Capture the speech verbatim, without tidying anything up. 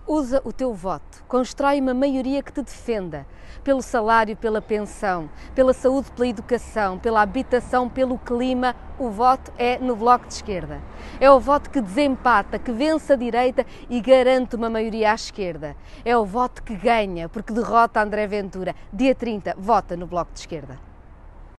Usa o teu voto, constrói uma maioria que te defenda, pelo salário, pela pensão, pela saúde, pela educação, pela habitação, pelo clima. O voto é no Bloco de Esquerda. É o voto que desempata, que vence a direita e garante uma maioria à esquerda. É o voto que ganha, porque derrota André Ventura. Dia trinta, vota no Bloco de Esquerda.